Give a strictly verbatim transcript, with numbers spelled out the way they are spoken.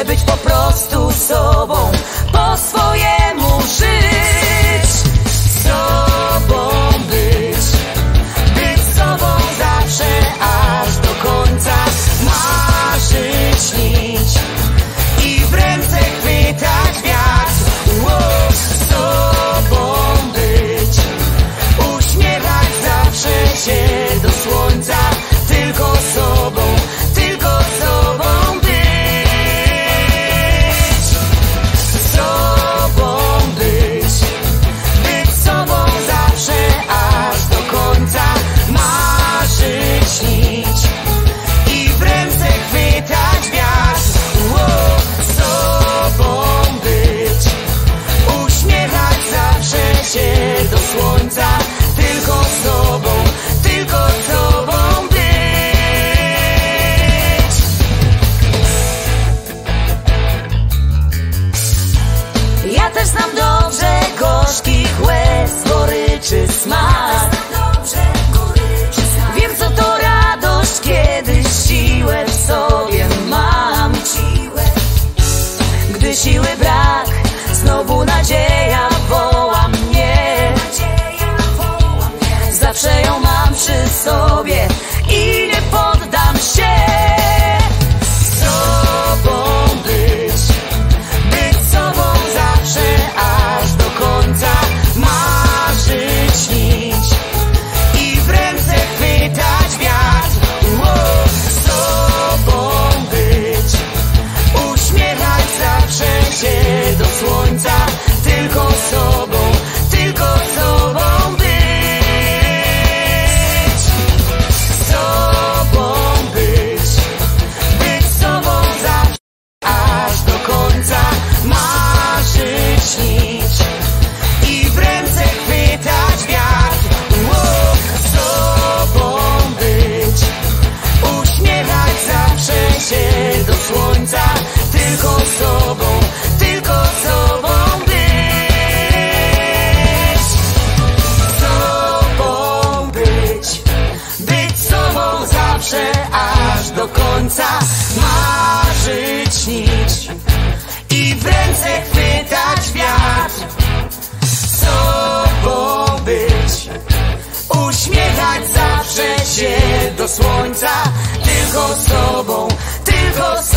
być po prostu sobą, po swojemu żyć, sobą być, być sobą zawsze aż do końca, marzyć, śnić i w ręce chwytać wiatr, wow, sobą być, uśmiechać zawsze się do słońca, tylko sobą, tylko sobą być, sobą być, być sobą zawsze aż do końca, marzyć, śnić i w ręce chwytać wiatr, wow, sobą być, uśmiechać zawsze się do słońca, tylko sobą, tylko sobą być. Ja też znam dobrze gorzkich łez, goryczy smak. Wiem, co to radość, kiedy siłę w sobie mam. Gdy siły brak, znowu nadzieja woła mnie. Zawsze ją mam przy sobie i nie poddam się. Sobą być, być sobą zawsze aż do końca, marzyć, śnić i w ręce chwytać wiatr, wow, sobą być, uśmiechać zawsze się do słońca, tylko sobą, tylko sobą być, sobą być, być sobą zawsze aż do końca, marzyć, śnić i w ręce chwytać wiatr, wow, sobą być, uśmiechać zawsze się do słońca, tylko sobą, tylko sobą być, sobą być, być sobą zawsze aż do końca, marzyć, śnić i w ręce chwytać wiatr, sobą być, uśmiechać zawsze się do słońca, tylko sobą, tylko